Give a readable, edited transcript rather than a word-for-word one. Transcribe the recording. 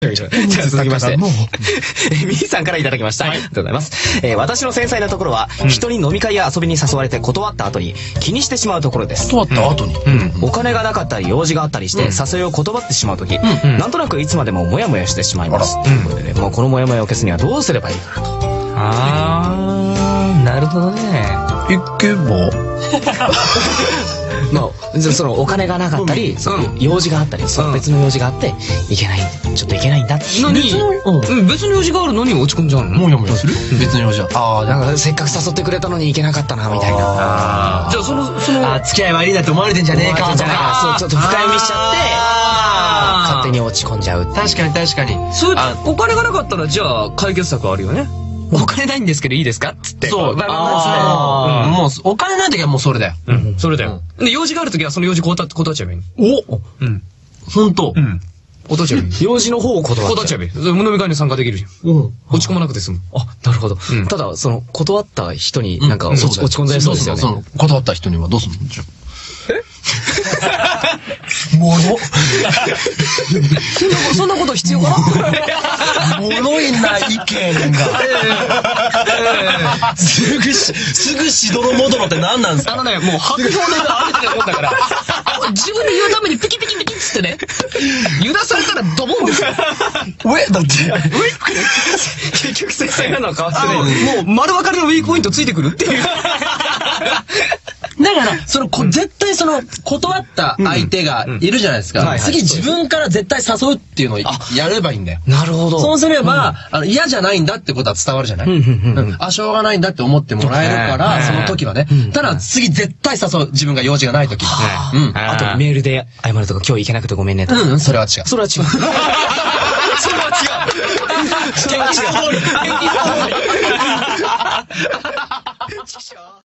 じゃあ続きまして、みーさんからいただきました。ありがとうございます。私の繊細なところは、人に飲み会や遊びに誘われて断った後に気にしてしまうところです。 断った後にお金がなかったり用事があったりして誘いを断ってしまうとき、なんとなくいつまでもモヤモヤしてしまいます。ということでね、もうこのモヤモヤを消すにはどうすればいいかなと。 なるほどね。 行けばまあ、そのお金がなかったり、用事があったり、別の用事があって、ちょっといけないんだって。 別の用事があるのに落ち込んじゃうの？ もやもやする？別の用事は。 なんかせっかく誘ってくれたのに行けなかったな、みたいな。 じゃあその、 付き合い悪いなって思われてんじゃねえかとか。 ちょっと深読みしちゃって、勝手に落ち込んじゃう。 確かに確かに。 お金がなかったら、じゃあ解決策あるよね。お金ないんですけどいいですかっつって。 そう。もう、お金ない時はもうそれだよ。 それだよ。で、用事がある時はその用事断っちゃえばいい。 ほんと。 断っちゃえばいい。 用事の方を断っちゃえばいい。飲み会に参加できるじゃん。落ち込まなくて済む。 なるほど。ただ、断った人になんか落ち込んじゃいそうですよね。 断った人にはどうするの？じゃそんなこと必要かな？ もろいな意見が。すぐしどろもどろって何なんですか？ もう白氷のがあるって思ったから、自分で言うためにピキピキピキっつってね、揺らされたらドボンですよ。 だって。 結局繊細なのは変わってない。もう丸分かりのウィークポイントついてくるっていう。 だから、絶対断った相手がいるじゃないですか。次自分から絶対誘うっていうのをやればいいんだよ。 なるほど。 そうすれば、嫌じゃないんだってことは伝わるじゃない。しょうがないんだって思ってもらえるから、その時はね。ただ次絶対誘う。自分が用事がない時。 あとメールで謝るとか、今日行けなくてごめんねとか。 それは違う。 それは違う。 それは違う。